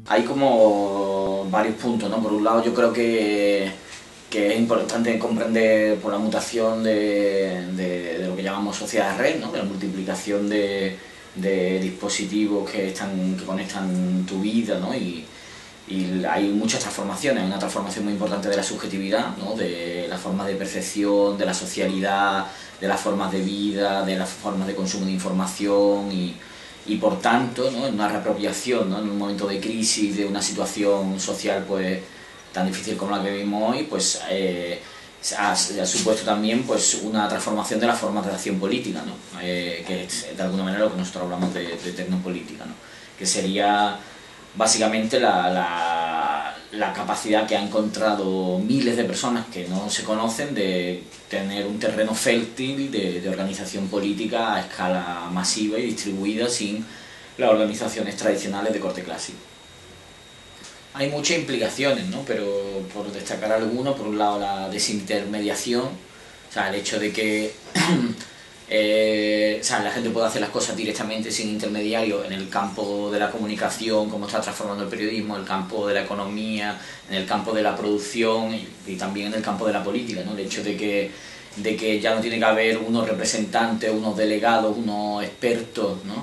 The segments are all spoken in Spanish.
Hay como varios puntos, ¿no? Por un lado yo creo que es importante comprender por la mutación de lo que llamamos sociedad de red, ¿no? De la multiplicación de dispositivos que conectan tu vida, ¿no? Y hay muchas transformaciones, una transformación muy importante de la subjetividad, ¿no? De la forma de percepción, de la socialidad, de las formas de vida, de las formas de consumo de información y por tanto, ¿no? En una reapropiación, ¿no? En un momento de crisis, de una situación social pues tan difícil como la que vivimos hoy, pues ha supuesto también pues una transformación de las formas de acción política, ¿no? Que es de alguna manera lo que nosotros hablamos de tecnopolítica, ¿no? Que sería básicamente la capacidad que han encontrado miles de personas que no se conocen de tener un terreno fértil de organización política a escala masiva y distribuida sin las organizaciones tradicionales de corte clásico. Hay muchas implicaciones, ¿no? Pero por destacar alguno, por un lado la desintermediación, o sea, el hecho de que o sea, la gente puede hacer las cosas directamente sin intermediarios en el campo de la comunicación, como está transformando el periodismo, en el campo de la economía, en el campo de la producción y también en el campo de la política, ¿no? El hecho de que ya no tiene que haber unos representantes, unos delegados, unos expertos, ¿no?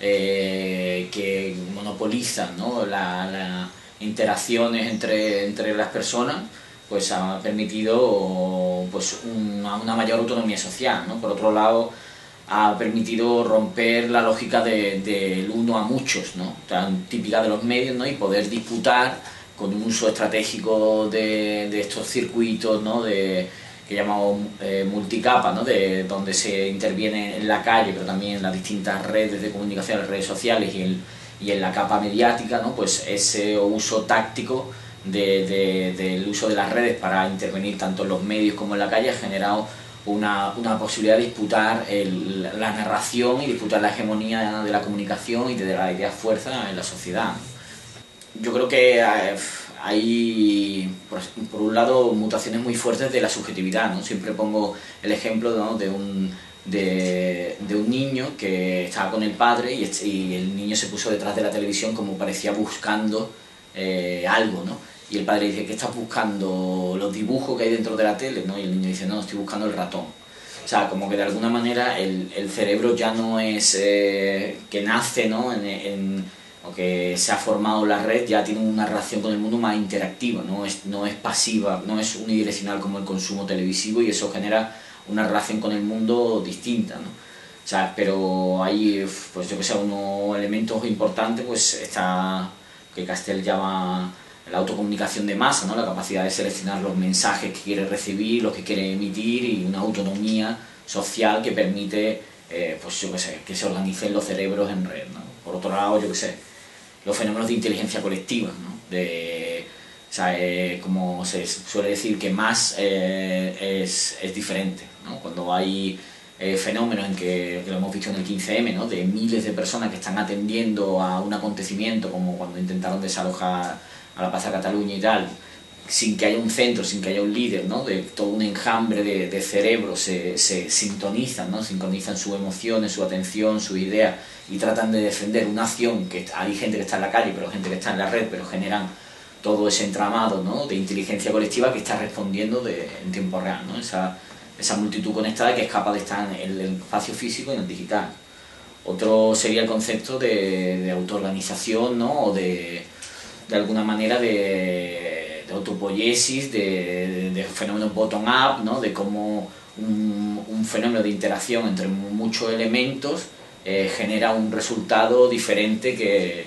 Que monopolizan, ¿no? Las interacciones entre las personas, pues ha permitido pues una mayor autonomía social, ¿no? Por otro lado, ha permitido romper la lógica del uno a muchos, ¿no? Tan típica de los medios, ¿no? Y poder disputar con un uso estratégico de estos circuitos, ¿no? Que llamamos multicapa, ¿no? Donde se interviene en la calle, pero también en las distintas redes de comunicación, las redes sociales y en la capa mediática, ¿no? Pues ese uso táctico del uso de las redes para intervenir tanto en los medios como en la calle ha generado una posibilidad de disputar la narración y disputar la hegemonía de la comunicación y de la idea fuerza en la sociedad. Yo creo que hay, por un lado, mutaciones muy fuertes de la subjetividad, ¿no? Siempre pongo el ejemplo, ¿no? de un niño que estaba con el padre y el niño se puso detrás de la televisión como parecía buscando algo, ¿no? Y el padre dice, ¿qué estás buscando? Los dibujos que hay dentro de la tele, ¿no? Y el niño dice, no, estoy buscando el ratón. O sea, como que de alguna manera el cerebro ya no es que nace, ¿no? O que se ha formado en la red, ya tiene una relación con el mundo más interactiva, no es pasiva, no es unidireccional como el consumo televisivo, y eso genera una relación con el mundo distinta, ¿no? O sea, pero hay, pues yo que sé, unos elementos importantes, pues está, que Castell llama la autocomunicación de masa, ¿no? La capacidad de seleccionar los mensajes que quiere recibir, los que quiere emitir, y una autonomía social que permite, pues yo que sé, que se organicen los cerebros en red, ¿no? Por otro lado, yo que sé, los fenómenos de inteligencia colectiva, ¿no? O sea, como se suele decir, que más es diferente, ¿no? Cuando hay fenómenos que lo hemos visto en el 15M, ¿no? De miles de personas que están atendiendo a un acontecimiento, como cuando intentaron desalojar a la Plaza Cataluña y tal, sin que haya un centro, sin que haya un líder, ¿no? De todo un enjambre de cerebros se sintonizan, ¿no? Sincronizan sus emociones, su atención, sus ideas y tratan de defender una acción que hay gente que está en la calle, pero gente que está en la red, pero generan todo ese entramado, ¿no? De inteligencia colectiva que está respondiendo en tiempo real, ¿no? Esa multitud conectada que es capaz de estar en el espacio físico y en el digital. Otro sería el concepto de autoorganización, ¿no? O de alguna manera de autopoiesis, de fenómenos bottom-up, ¿no? De cómo un fenómeno de interacción entre muchos elementos genera un resultado diferente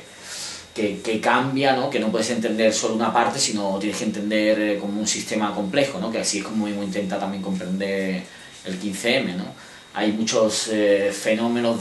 que cambia, ¿no? Que no puedes entender solo una parte, sino tienes que entender como un sistema complejo, ¿no? Que así es como intenta también comprender el 15M, ¿no? Hay muchos fenómenos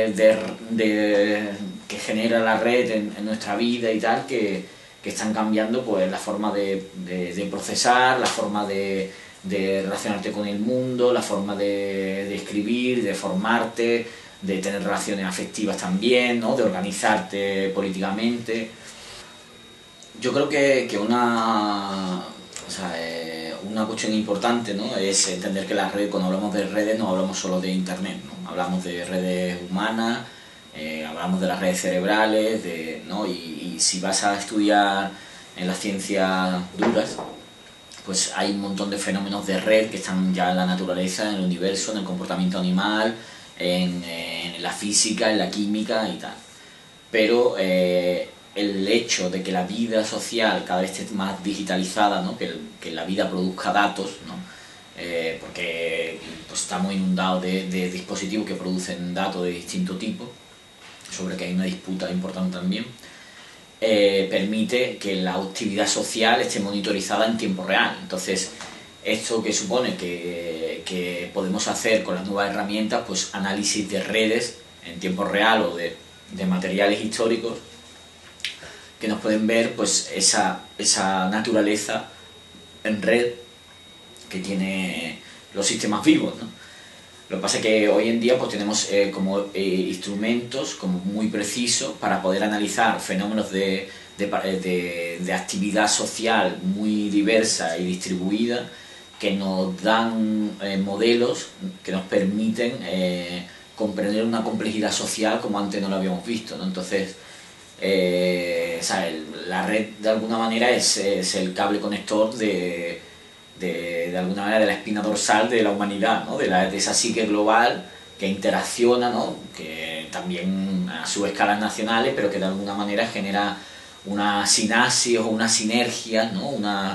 que genera la red en nuestra vida y tal, que están cambiando pues la forma de procesar, la forma de relacionarte con el mundo, la forma de escribir, de formarte, de tener relaciones afectivas también, ¿no? De organizarte políticamente. Yo creo que una cuestión importante, ¿no? Es entender que las redes, cuando hablamos de redes, no hablamos solo de internet, ¿no? Hablamos de redes humanas, Hablamos de las redes cerebrales, ¿no? Y si vas a estudiar en las ciencias duras, pues hay un montón de fenómenos de red que están ya en la naturaleza, en el universo, en el comportamiento animal, en la física, en la química y tal. Pero el hecho de que la vida social cada vez esté más digitalizada, ¿no? que la vida produzca datos, ¿no? Porque pues, estamos inundados de dispositivos que producen datos de distinto tipo, sobre que hay una disputa importante también, permite que la actividad social esté monitorizada en tiempo real. Entonces, esto que supone que podemos hacer con las nuevas herramientas, pues análisis de redes en tiempo real o de materiales históricos que nos pueden ver pues esa naturaleza en red que tiene los sistemas vivos, ¿no? Lo que pasa es que hoy en día pues tenemos instrumentos como muy precisos para poder analizar fenómenos de actividad social muy diversa y distribuida, que nos dan modelos que nos permiten comprender una complejidad social como antes no lo habíamos visto, ¿no? Entonces, la red de alguna manera es el cable conector de alguna manera de la espina dorsal de la humanidad, ¿no? de esa psique global que interacciona, ¿no? Que también a sus escalas nacionales, pero que de alguna manera genera una sinapsis o una sinergia, ¿no?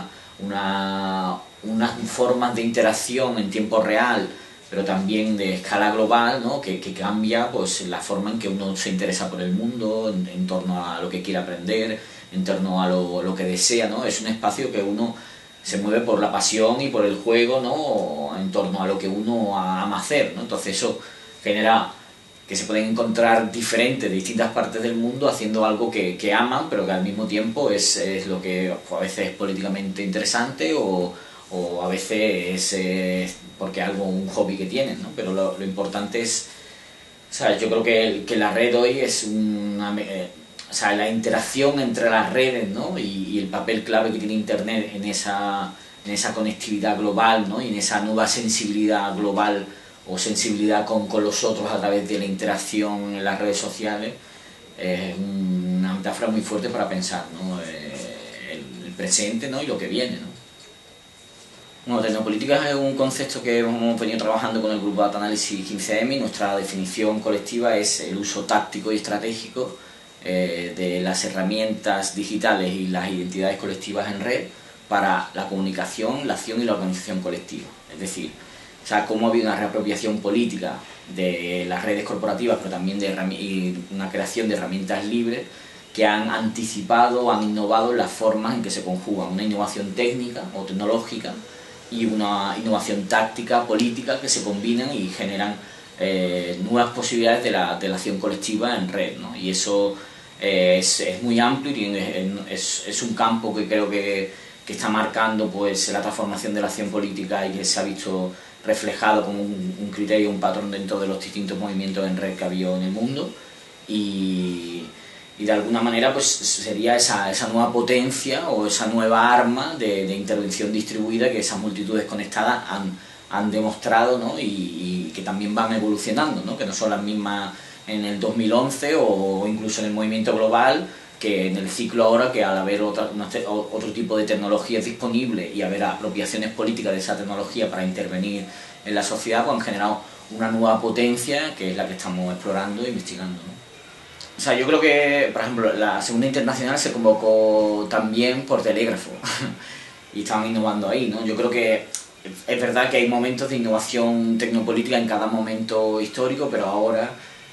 unas formas de interacción en tiempo real, pero también de escala global, ¿no? que cambia pues, la forma en que uno se interesa por el mundo, en torno a lo que quiere aprender, en torno a lo que desea, ¿no? Es un espacio que uno se mueve por la pasión y por el juego, ¿no? En torno a lo que uno ama hacer, ¿no? Entonces eso genera que se pueden encontrar diferentes de distintas partes del mundo haciendo algo que aman, pero que al mismo tiempo es lo que pues, a veces es políticamente interesante o a veces es porque es algo, un hobby que tienen, ¿no? Pero lo importante es, o sea, yo creo que la red hoy es o sea, la interacción entre las redes, ¿no? y el papel clave que tiene Internet en esa conectividad global, ¿no? Y en esa nueva sensibilidad global o sensibilidad con los otros a través de la interacción en las redes sociales, es una metáfora muy fuerte para pensar, ¿no? El presente, ¿no? Y lo que viene, ¿no? Bueno, tecnopolítica es un concepto que hemos venido trabajando con el grupo de Data Analysis 15M y nuestra definición colectiva es el uso táctico y estratégico de las herramientas digitales y las identidades colectivas en red para la comunicación, la acción y la organización colectiva. Es decir, o sea, cómo ha habido una reapropiación política de las redes corporativas, pero también y una creación de herramientas libres que han anticipado, han innovado las formas en que se conjugan una innovación técnica o tecnológica y una innovación táctica, política, que se combinan y generan nuevas posibilidades de la acción colectiva en red, ¿no? Y eso es muy amplio y es un campo que creo que está marcando pues, la transformación de la acción política y que se ha visto reflejado como un criterio, un patrón dentro de los distintos movimientos en red que ha habido en el mundo y de alguna manera pues sería esa nueva potencia o esa nueva arma de intervención distribuida que esas multitudes conectadas han demostrado, ¿no? y que también van evolucionando, ¿no? Que no son las mismas en el 2011 o incluso en el movimiento global, que en el ciclo ahora, que al haber otro tipo de tecnologías disponibles y haber apropiaciones políticas de esa tecnología para intervenir en la sociedad, pues han generado una nueva potencia que es la que estamos explorando e investigando, ¿no? O sea, yo creo que, por ejemplo, la Segunda Internacional se convocó también por telégrafo y estaban innovando ahí, ¿no? Yo creo que es verdad que hay momentos de innovación tecnopolítica en cada momento histórico, pero ahora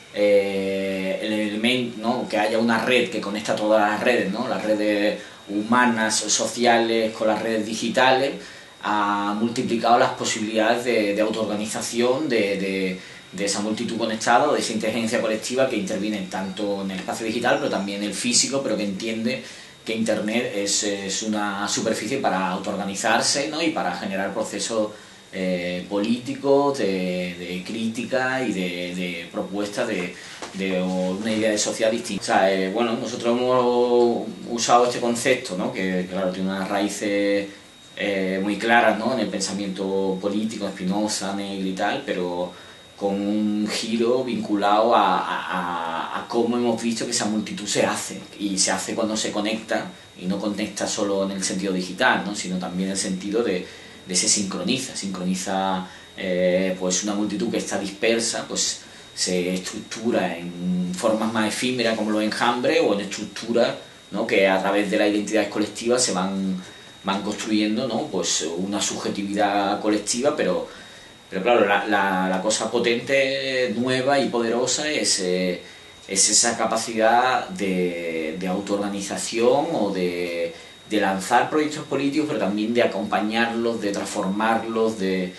el elemento, ¿no? Que haya una red que conecta todas las redes, ¿no? Las redes humanas, sociales con las redes digitales, ha multiplicado las posibilidades de autoorganización de esa multitud conectada, de esa inteligencia colectiva que interviene tanto en el espacio digital, pero también en el físico, pero que entiende que Internet es una superficie para autoorganizarse, ¿no? Y para generar procesos políticos, de crítica y de propuestas de una idea de sociedad distinta. O sea, bueno, nosotros hemos usado este concepto, ¿no? Que claro, tiene unas raíces muy claras, ¿no? En el pensamiento político, Spinoza, Negri y tal, pero con un giro vinculado a cómo hemos visto que esa multitud se hace, y se hace cuando se conecta, y no conecta solo en el sentido digital, ¿no? Sino también en el sentido de se sincroniza pues una multitud que está dispersa, pues se estructura en formas más efímeras como los enjambres, o en estructuras, ¿no? Que a través de las identidades colectivas se van construyendo, ¿no? Pues una subjetividad colectiva, pero claro, la cosa potente, nueva y poderosa es esa capacidad de autoorganización, o de lanzar proyectos políticos, pero también de acompañarlos, de transformarlos, de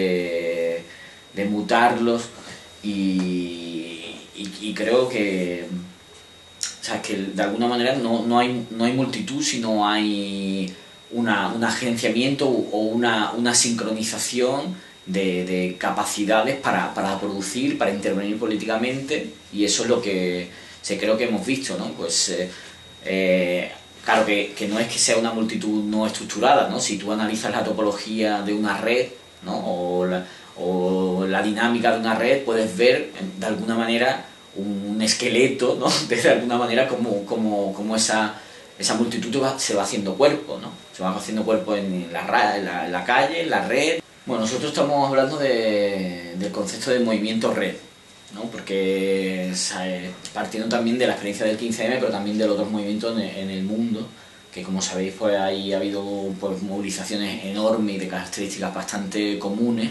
mutarlos, y creo que, o sea, que de alguna manera no hay multitud, sino hay un agenciamiento o una sincronización de capacidades para producir, para intervenir políticamente, y eso es lo que creo que hemos visto, ¿no? Pues claro que no es que sea una multitud no estructurada, ¿no? Si tú analizas la topología de una red, ¿no? o la dinámica de una red, puedes ver de alguna manera un esqueleto, ¿no? De alguna manera como esa multitud se va haciendo cuerpo, ¿no? Se va haciendo cuerpo en la calle, en la red. Bueno, nosotros estamos hablando del concepto de movimiento red, ¿no? Porque partiendo también de la experiencia del 15M, pero también de los otros movimientos en el mundo, que como sabéis, pues ahí ha habido pues movilizaciones enormes y de características bastante comunes,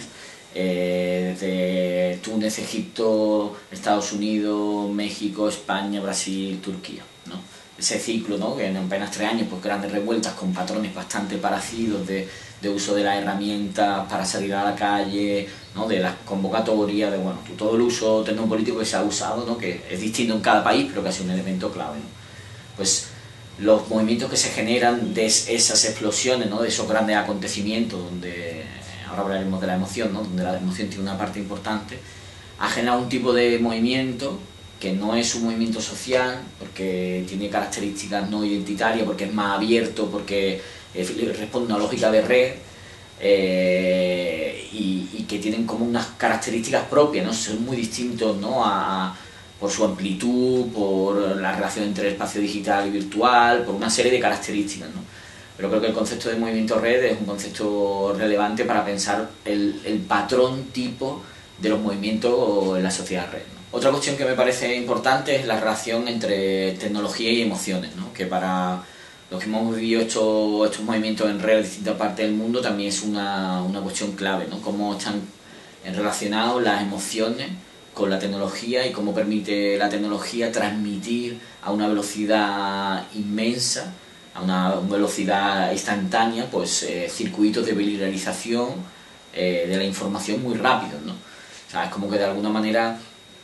desde Túnez, Egipto, Estados Unidos, México, España, Brasil, Turquía, ¿no? Ese ciclo, ¿no? Que en apenas 3 años, pues grandes revueltas con patrones bastante parecidos de uso de las herramientas para salir a la calle, ¿no? De las convocatorias, de bueno, todo el uso tecnopolítico que se ha usado, ¿no? Que es distinto en cada país, pero que ha sido un elemento clave, ¿no? Pues los movimientos que se generan de esas explosiones, ¿no? De esos grandes acontecimientos, donde ahora hablaremos de la emoción, ¿no? Donde la emoción tiene una parte importante, ha generado un tipo de movimiento que no es un movimiento social, porque tiene características no identitarias, porque es más abierto, porque responde a una lógica de red, y que tienen como unas características propias, ¿no? Son muy distintos, ¿no? Por su amplitud, por la relación entre el espacio digital y virtual, por una serie de características, ¿no? Pero creo que el concepto de movimiento red es un concepto relevante para pensar el patrón tipo de los movimientos en la sociedad red, ¿no? Otra cuestión que me parece importante es la relación entre tecnología y emociones, ¿no? Que para los que hemos vivido estos movimientos en red en distintas partes del mundo también es una cuestión clave, ¿no? Cómo están relacionadas las emociones con la tecnología, y cómo permite la tecnología transmitir a una velocidad inmensa, a una velocidad instantánea, pues circuitos de viralización de la información muy rápidos, ¿no? O sea, es como que de alguna manera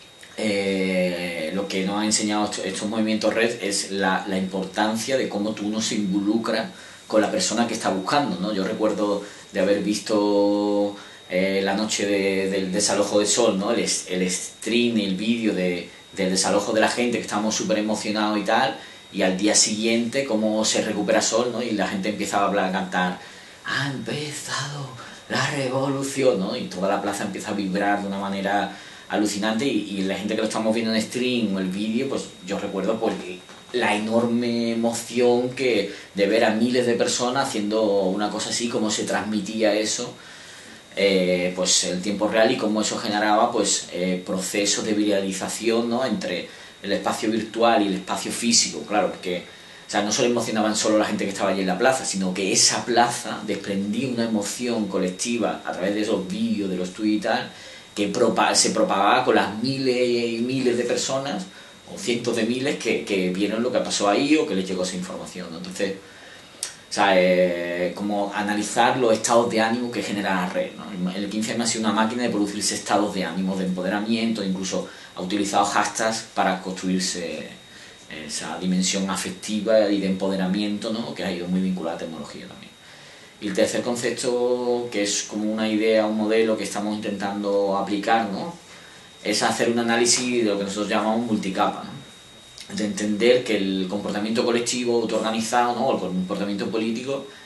lo que nos han enseñado estos movimientos red es la importancia de cómo tú uno se involucra con la persona que está buscando, ¿no? Yo recuerdo de haber visto la noche del desalojo de Sol, ¿no? El stream, el vídeo del desalojo de la gente, que estábamos súper emocionados y tal, y al día siguiente cómo se recupera Sol, ¿no? Y la gente empieza a cantar: "Ha empezado la revolución", ¿no? Y toda la plaza empieza a vibrar de una manera alucinante, y la gente que lo estamos viendo en stream o el vídeo, pues yo recuerdo pues la enorme emoción de ver a miles de personas haciendo una cosa así, cómo se transmitía eso, pues en tiempo real, y cómo eso generaba pues procesos de viralización, ¿no? Entre el espacio virtual y el espacio físico, claro, porque o sea, no solo emocionaban solo la gente que estaba allí en la plaza, sino que esa plaza desprendía una emoción colectiva a través de esos vídeos, de los tweets y tal, que se propagaba con las miles y miles de personas, o cientos de miles, que vieron lo que pasó ahí, o que les llegó esa información, ¿no? Entonces, o sea, como analizar los estados de ánimo que genera la red, ¿no? El 15M ha sido una máquina de producirse estados de ánimo, de empoderamiento, incluso ha utilizado hashtags para construirse esa dimensión afectiva y de empoderamiento, ¿no? Que ha ido muy vinculada a la tecnología también. Y el tercer concepto, que es como una idea, un modelo que estamos intentando aplicar, ¿no? Es hacer un análisis de lo que nosotros llamamos multicapa, ¿no? De entender que el comportamiento colectivo autoorganizado, ¿no? O el comportamiento político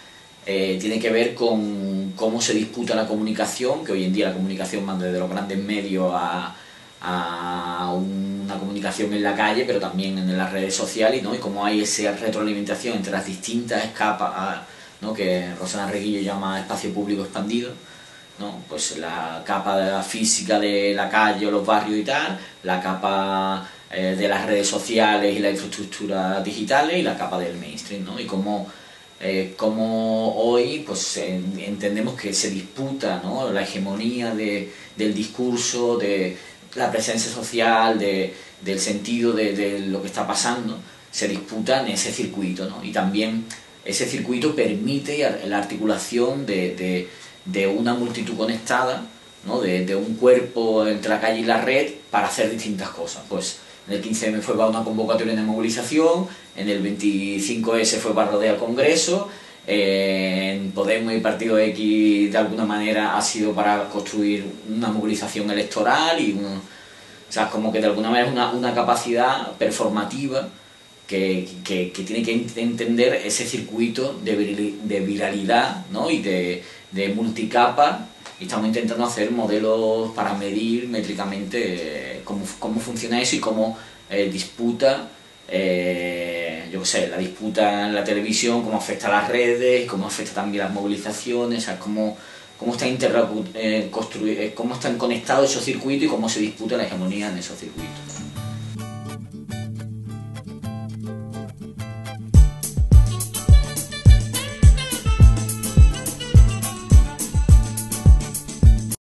tiene que ver con cómo se disputa la comunicación, que hoy en día la comunicación va desde los grandes medios a una comunicación en la calle, pero también en las redes sociales, ¿no? Y cómo hay esa retroalimentación entre las distintas capas, ¿no? Que Rosana Reguillo llama espacio público expandido, ¿no? Pues la capa de la física de la calle o los barrios y tal, la capa de las redes sociales y las infraestructuras digitales y la capa del mainstream, ¿no? Y cómo hoy pues entendemos que se disputa, ¿no? La hegemonía del discurso, de la presencia social, del sentido de lo que está pasando, se disputa en ese circuito, ¿no? Y también ese circuito permite la articulación de una multitud conectada, ¿no? De un cuerpo entre la calle y la red para hacer distintas cosas. Pues en el 15M fue para una convocatoria de movilización, en el 25S fue para rodear el Congreso, en Podemos y Partido X de alguna manera ha sido para construir una movilización electoral y o sea, como que de alguna manera es una capacidad performativa que tiene que entender ese circuito de viralidad, ¿no? Y de multicapa, y estamos intentando hacer modelos para medir métricamente cómo funciona eso y cómo disputa, yo qué sé, la disputa en la televisión, cómo afecta a las redes, cómo afecta también las movilizaciones, o sea, cómo están conectados esos circuitos y cómo se disputa la hegemonía en esos circuitos.